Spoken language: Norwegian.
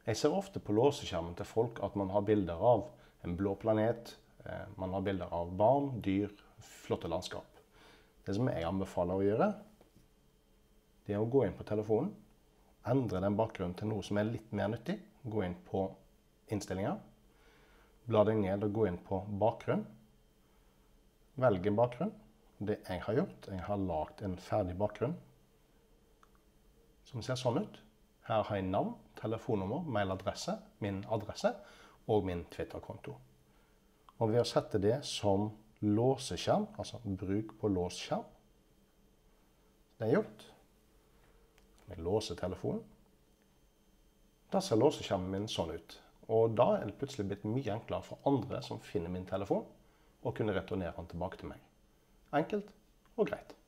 Jeg ser ofte på låseskjermen til folk at man har bilder av en blå planet, man har bilder av barn, dyr, flotte landskap. Det som jeg anbefaler å gjøre, det er å gå inn på telefonen, endre den bakgrunnen til noe som er litt mer nyttig. Gå inn på innstillinger, bla deg ned og gå inn på bakgrunn. Velg en bakgrunn. Det jeg har gjort, jeg har lagt en ferdig bakgrunn som ser sånn ut. Her har jeg navn, telefonnummer, mailadresse, min adresse og min Twitter-konto. Og ved å sette det som låseskjerm, altså bruk på låsskjerm, det er gjort. Jeg låser telefonen. Da ser låseskjermen min sånn ut. Og da er det plutselig blitt mye enklere for andre som finner min telefon, å kunne returnere den tilbake til meg. Enkelt og greit.